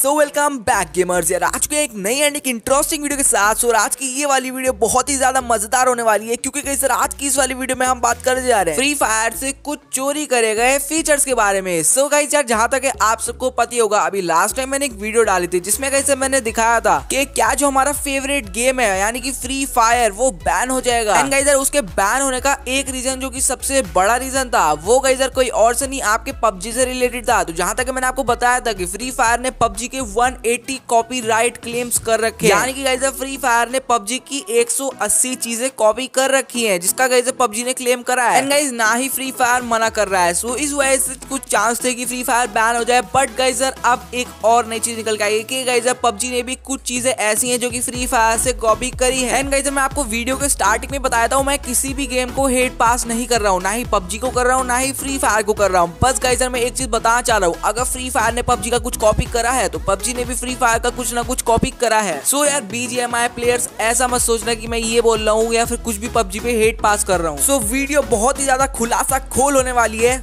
So welcome back gamers यार, आज के एक नई एंड एक इंटरेस्टिंग वीडियो के साथ। और आज की ये वाली वीडियो बहुत ही ज्यादा मजेदार होने वाली है, क्योंकि गाइस आज की इस वाली वीडियो में हम बात करने जा रहे हैं फ्री फायर से कुछ चोरी करे गए फीचर्स के बारे में। सो गाइस यार, जहां तक आप सबको पता होगा, अभी लास्ट टाइम मैंने एक वीडियो डाली थी जिसमें गाइस मैंने दिखाया था कि क्या जो हमारा फेवरेट गेम है यानी कि फ्री फायर वो बैन हो जाएगा। एंड गाइस यार, उसके बैन होने का एक रीजन जो कि सबसे बड़ा रीजन था वो गाइस यार कोई और से नहीं, आपके पबजी से रिलेटेड था। तो जहां तक मैंने आपको बताया था कि फ्री फायर ने पबजी के 180 कॉपीराइट क्लेम्स कर रखे हैं, यानी कि गाइस फ्री फायर ने पबजी की 180 चीजें कॉपी कर रखी हैं, जिसका गाइस पबजी ने क्लेम करा है। एंड गाइस ना ही फ्री फायर मना कर रहा है, सो इस वजह से कुछ चांस थे कि फ्री फायर बैन हो जाए। बट गाइस अब एक और नई चीज निकल के आई है कि गाइस पबजी ने भी कुछ चीजें ऐसी हैं जो कि फ्री फायर से कॉपी करी है। एंड गाइस मैं आपको वीडियो के स्टार्टिंग में बताया था, मैं किसी भी गेम को हेट पास नहीं कर रहा हूँ, ना ही पबजी को कर रहा हूँ, ना ही फ्री फायर को कर रहा हूँ। बस गाइस मैं एक चीज बताना चाह रहा हूँ, अगर फ्री फायर ने पबजी का कुछ कॉपी करा है तो पबजी ने भी फ्री फायर का कुछ ना कुछ कॉपी करा है। सो यार बीजीएमआई प्लेयर्स ऐसा मत सोचना कि मैं ये बोल रहा हूँ या फिर कुछ भी पबजी पे हेट पास कर रहा हूँ। सो वीडियो बहुत ही ज्यादा खुलासा खोल होने वाली है।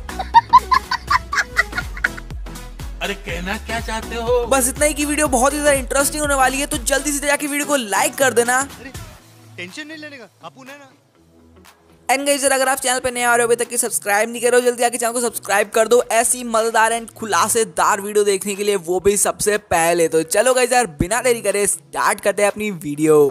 अरे कहना क्या चाहते हो? बस इतना ही कि वीडियो बहुत ही ज्यादा इंटरेस्टिंग होने वाली है, तो जल्दी से जाके वीडियो को लाइक कर देना। टेंशन नहीं लेने का, अपुन है ना। एंड गाइस अगर आप चैनल पे नए आ रहे हो, अभी तक की सब्सक्राइब नहीं कर रहे हो, जल्दी आके चैनल को सब्सक्राइब कर दो ऐसी मजेदार एंड खुलासेदार वीडियो देखने के लिए, वो भी सबसे पहले। तो चलो गाइस यार, बिना देरी करे स्टार्ट करते हैं अपनी वीडियो।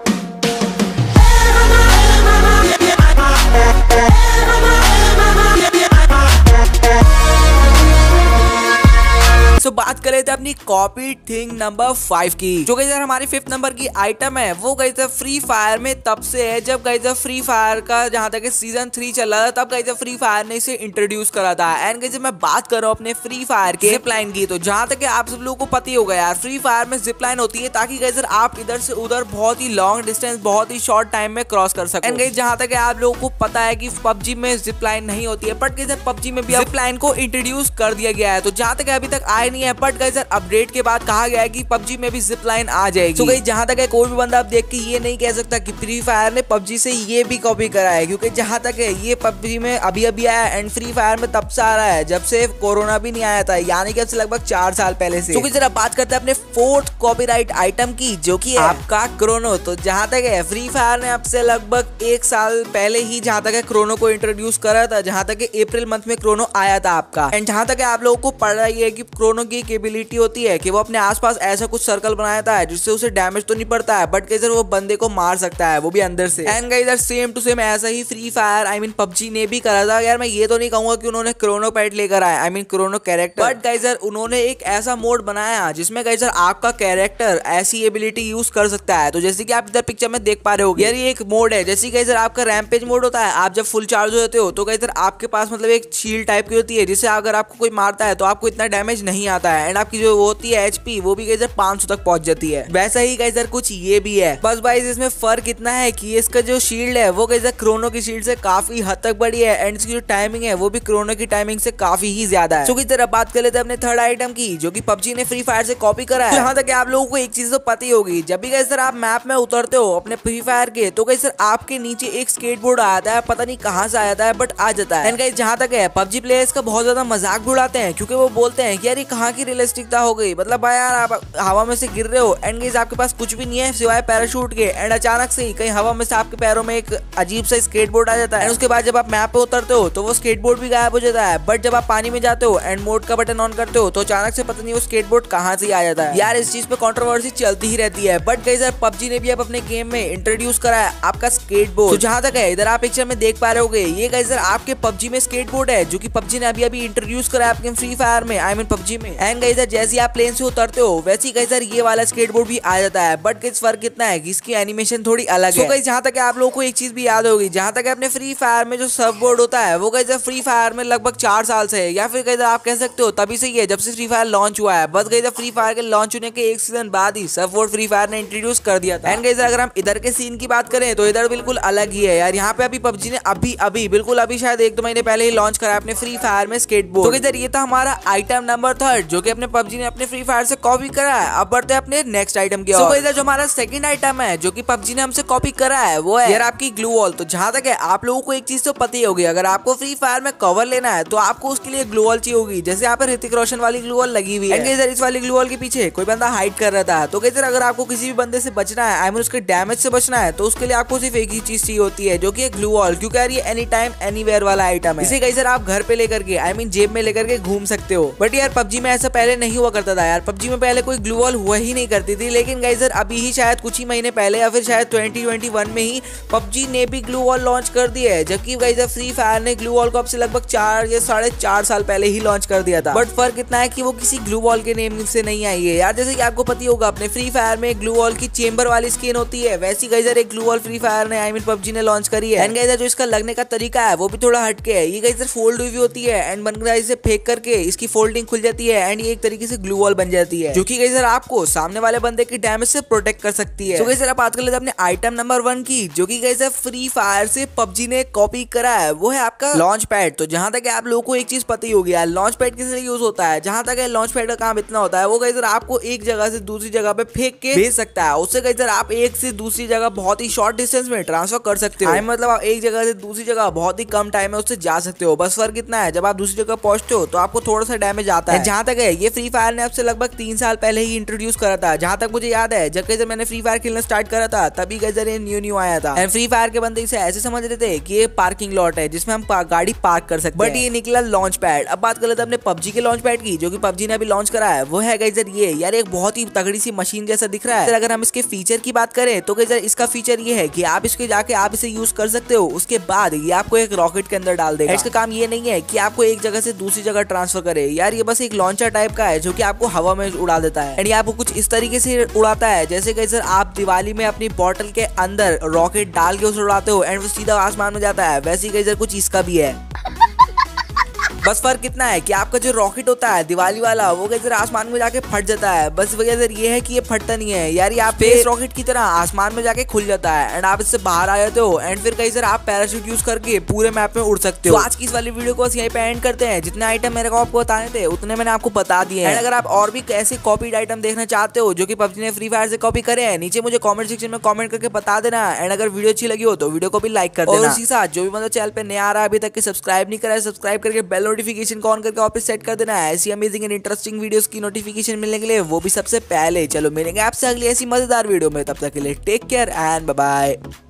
तो बात कर रहे थे अपनी कॉपी थिंग नंबर 5 की, जो गाइस हमारी 5th नंबर की आइटम है। वो गाइस फ्री फायर में तब से है जब गाइस फ्री फायर का जहां तक सीजन 3 चल रहा था, तब गाइस फ्री फायर ने इसे इंट्रोड्यूस करा था। एंड गाइस मैं बात कर रहा हूँ अपने फ्री फायर के जिप लाइन की, तो जहां तक आप सब लोगों को पता ही होगा यार, फ्री फायर में जिप लाइन होती है ताकि गाइस आप इधर से उधर बहुत ही लॉन्ग डिस्टेंस बहुत ही शॉर्ट टाइम में क्रॉस कर सको। एंड गाइस जहां तक आप लोगों को पता है कि पबजी में जिप लाइन नहीं होती है, बट गाइस पबजी में भी जिप लाइन को इंट्रोड्यूस कर दिया गया है। तो जहां तक अभी तक आए नहीं है, बट गाइस अपडेट के बाद कहा गया है कि पबजी में भी जिप लाइन आ जाएगी। तो गाइस जहां तक है, कोई भी बंदा आप देख के ये नहीं कह सकता कि फ्री फायर ने पबजी से ये भी कॉपी करा है, क्योंकि जहां तक है ये पबजी में अभी अभी आया एंड फ्री फायर में तब से आ रहा है जब से कोरोना भी नहीं आया था, यानी कि अब से लगभग 4 साल पहले से। तो जरा बात करते हैं अपने 4th कॉपीराइट आइटम की, जो कि आपका क्रोनो। तो जहां तक है फ्री फायर ने अब से लगभग 1 साल पहले ही जहां तक है क्रोनो को इंट्रोड्यूस करा था, जहां तक अप्रैल मंथ में क्रोनो आया था आपका। एंड जहां तक आप लोगों को पढ़ रही है कि क्रोनो की एबिलिटी होती है कि वो अपने आसपास ऐसा कुछ सर्कल बनाता है जिससे उसे डैमेज तो नहीं पड़ता है, बट कैसे वो बंदे को मार सकता है, वो भी अंदर से। And guys same to same ऐसा ही free fire I mean PUBG ने भी करा था। यार मैं ये तो नहीं कहूंगा कि उन्होंने क्रोनो पेट लेकर आया, I mean Chrono character, but guys उन्होंने एक ऐसा मोड बनाया जिसमें गाइस आपका कैरेक्टर ऐसी एबिलिटी यूज कर सकता है। तो जैसे कि आप इधर पिक्चर में देख पा रहे हो, यार ये एक मोड है, जैसे गाइस आपका रैम्पेज मोड होता है, आप जब फुल चार्ज हो जाते हो तो गाइस आपके पास मतलब एक शील्ड टाइप की होती है, जिससे अगर आपको कोई मारता है तो आपको इतना डैमेज नहीं आता है, एंड आपकी जो होती है एचपी वो भी गाइस 500 तक पहुंच जाती है। वैसा ही गाइस कुछ ये भी है, बस गाइस इसमें फर्क इतना है कि इसका जो शील्ड है वो गाइस क्रोनो की शील्ड से काफी हद तक बड़ी है, एंड इसकी जो टाइमिंग है वो भी क्रोनो की टाइमिंग से काफी ही ज्यादा है। तो किस तरह बात कर लेते हैं अपने 3rd आइटम की, जो कि पबजी ने फ्री फायर से कॉपी करा है। यहाँ तक आप लोगों को एक चीज तो पता ही होगी, जब भी गाइस आप मैप में उतरते हो अपने फ्री फायर के, तो गाइस आपके नीचे एक स्केटबोर्ड आता है, पता नहीं कहाँ से आता है बट आ जाता है। एंड गाइस जहाँ तक है पबजी प्लेयर्स का बहुत ज्यादा मजाक भी उड़ाते हैं, क्योंकि वो बोलते हैं कि यार ये कहाँ की रियलिस्टिकता हो गई, मतलब यार आप हवा में से गिर रहे हो एंड गाइस आपके पास कुछ भी नहीं है सिवाय पैराशूट के, एंड अचानक से ही कहीं हवा में से आपके पैरों में एक अजीब सा स्केटबोर्ड आ जाता है, एंड उसके बाद जब आप मैप पे उतरते हो तो वो स्केटबोर्ड भी गायब हो जाता है। बट जब आप पानी में जाते हो एंड मोड का बटन ऑन करते हो तो अचानक से पता नहीं वो स्केटबोर्ड कहाँ से आ जाता है। यार इस चीज पे कंट्रोवर्सी चलती ही रहती है, बट गाइस पबजी ने भी अब अपने गेम में इंट्रोड्यूस करा है आपका स्केटबोर्ड। तो जहां तक है इधर आप पिक्चर में देख पा रहे होगे, ये गाइस आपके पबजी में स्केटबोर्ड है, जो कि पबजी ने अभी इंट्रोड्यूस करा है आपके फ्री फायर में, आई मीन पबजी में। एंड गाइस जैसे आप प्लेन से उतरते हो वैसे ही गाइस ये वाला स्केटबोर्ड भी आ जाता है, बट गाइस फर्क इतना है कि इसकी एनिमेशन थोड़ी अलग है। तो गाइस जहां तक आप लोगों को एक चीज भी याद होगी, जहां तक अपने फ्री फायर में जो सर्फ बोर्ड होता है वो गाइस फ्री फायर में लगभग 4 साल से है, या फिर गाइस आप कह सकते हो तभी से ही है जब से फ्री फायर लॉन्च हुआ है। बस गाइस फ्री फायर के लॉन्च होने के 1 सीजन बाद ही सर्फ बोर्ड फ्री फायर ने इंट्रोड्यूस कर दिया था। एंड गाइस अगर हम इधर के सीन की बात करें तो इधर बिल्कुल अलग ही है यार, यहाँ पे अभी पबजी ने अभी बिल्कुल अभी शायद 1-2 महीने पहले ही लॉन्च करा अपने फ्री फायर में स्केटबोर्ड। तो इधर ये था हमारा आइटम नंबर 3, बर्ड जो कि अपने पबजी ने अपने फ्री फायर से कॉपी करा है। अब बढ़ते हैं अपने नेक्स्ट आइटम की ओर। जो हमारा सेकंड आइटम है जो कि पबजी ने हमसे कॉपी करा है वो है यार आपकी ग्लू वॉल। तो जहां तक है आप लोगों को एक चीज तो पता ही होगी, अगर आपको फ्री फायर में कवर लेना है तो आपको उसके लिए ग्लू वॉल चाहिए होगी। जैसे यहाँ पर ऋतिक रोशन वाली ग्लू वॉल लगी हुई है, इस वाली ग्लू वॉल के पीछे कोई बंदा हाइड कर रहा था। तो कैसे अगर आपको किसी भी बंदे से बचना है, आई मीन उसके डैमेज से बचना है, तो उसके लिए आपको सिर्फ एक ही चीज चाहिए होती है जो कि ग्लू वॉल, क्योंकि यार ये एनी टाइम एनीवेयर वाला आइटम है। इसे कहीं सर आप घर पे लेकर के, आई मीन जेब में लेकर के घूम सकते हो। बट यार पबजी में ऐसा पहले नहीं हुआ करता था यार, पबजी में पहले कोई ग्लू वॉल हुआ ही नहीं करती थी। लेकिन गाइस सर अभी ही शायद कुछ ही महीने पहले या फिर शायद 2021 में ही पबजी ने भी ग्लू वॉल लॉन्च कर दी है, जबकि गाइस सर फ्री फायर ने ग्लू वॉल को अब से लगभग 4 या 4.5 साल पहले ही लॉन्च कर दिया था। बट फर्क इतना है कि वो किसी ग्लू वॉल के नेम से नहीं आई है यार। जैसे कि आपको पता ही होगा अपने फ्री फायर में ग्लू वॉल की चेंबर वाली स्किन होती है, वैसी गाइस सर एक ग्लू वॉल फ्री फायर ने, आई मीन पबजी ने लॉन्च करी है। एंड गाइस सर जो इसका लगने का तरीका है वो भी थोड़ा हटके है। ये गाइस सर फोल्ड हुई होती है एंड बंदा इसे फेंक करके इसकी फोल्डिंग खुल जाती है एंड ये एक तरीके से ग्लू वॉल बन जाती है, जो कि गाइस सर आपको सामने वाले बंदे की डैमेज से प्रोटेक्ट कर सकती है। तो गाइस सर आप बात कर लेते हैं अपने आइटम नंबर 1 की, जो कि गाइस सर फ्री फायर से पबजी ने कॉपी करा है, वो है आपका लॉन्च पैड। तो जहां तक आप लोगों को एक चीज पता ही होगी यार, लॉन्च पैड किस लिए यूज होता है। जहां तक लॉन्च पैड का काम इतना होता है, वो गाइस सर आपको एक जगह से दूसरी जगह पे फेंक के भेज सकता है। उससे गाइस सर आप एक से दूसरी जगह बहुत ही शॉर्ट डिस्टेंस में ट्रांसफर कर सकते हो। मतलब आप एक जगह से दूसरी जगह बहुत ही कम टाइम में उससे जा सकते हो। बस फर्क इतना है जब आप दूसरी जगह पहुंचते हो तो आपको थोड़ा सा डैमेज आता है। जहां तक है ये फ्री फायर ने आपसे लगभग 3 साल पहले ही इंट्रोड्यूस करा था। जहां तक मुझे याद है जब कैसे मैंने फ्री फायर खेलना स्टार्ट करा था तभी गाइस सर ये न्यू आया था। एंड फ्री फायर के बंदे इसे ऐसे समझ रहे थे कि ये पार्किंग लॉट है जिसमें हम गाड़ी पार्क कर सकते हैं, बट ये निकला लॉन्च पैड। अब बात कर लेते हैं अपने पबजी के लॉन्च पैड की, जो कि पबजी ने अभी लॉन्च करा है। वो है गाइस सर ये यार एक बहुत ही तगड़ी सी मशीन जैसा दिख रहा है। अगर हम इसके फीचर की बात करें तो गाइस सर इसका फीचर ये है कि आप इसके जाके आप इसे यूज कर सकते हो। उसके बाद ये आपको एक रॉकेट के अंदर डाल देगा। इसका काम ये नहीं है कि आपको एक जगह से दूसरी जगह ट्रांसफर करे यार, ये बस एक लॉन्चर टाइप का है जो कि आपको हवा में उड़ा देता है। एंड ये आपको कुछ इस तरीके से उड़ाता है जैसे गाइस सर आप दिवाली में अपनी बॉटल के अंदर रॉकेट डाल के उसे उड़ाते हो एंड वो सीधा आसमान में जाता है, वैसे गाइस सर कुछ इसका भी है। बस फर्क कितना है कि आपका जो रॉकेट होता है दिवाली वाला वो गाइस सर आसमान में जाके फट जाता है। बस वजह सर ये है कि ये फटता नहीं है यार, ये आप स्पेस रॉकेट की तरह आसमान में जाके खुल जाता है एंड आप इससे बाहर आ जाते हो एंड फिर गाइस सर आप पैराशूट यूज करके पूरे मैप में उड़ सकते हो। तो आज की इस वाली वीडियो को यहीं पे एंड करते हैं। जितने आइटम मेरे को आपको बताने थे उतने मैंने आपको बता दिए हैं। अगर आप और भी ऐसे कॉपीड आइटम देखना चाहते हो जो कि पबजी ने फ्री फायर से कॉपी करे हैं, नीचे मुझे कॉमेंट सेक्शन में कॉमेंट करके बता देना। एंड अगर वीडियो अच्छी लगी हो तो वीडियो को भी लाइक कर देना। और उसी साथ जो भी मतलब चैनल पे नया आ रहा है अभी तक के सब्सक्राइब नहीं करा है, सब्सक्राइब करके बेल नोटिफिकेशन को ऑन करके वापस सेट कर देना है। ऐसी अमेजिंग एंड इंटरेस्टिंग वीडियोस की नोटिफिकेशन मिलने के लिए, वो भी सबसे पहले। चलो मिलेंगे आपसे अगली ऐसी मजेदार वीडियो में, तब तक के लिए take care and bye bye.